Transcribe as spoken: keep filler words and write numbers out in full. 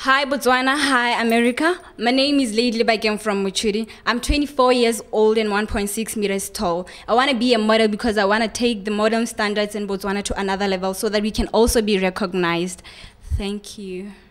Hi Botswana, hi America. My name is Lady Lebakeng from Muchudi. I'm twenty-four years old and one point six meters tall. I want to be a model because I want to take the modern standards in Botswana to another level so that we can also be recognized. Thank you.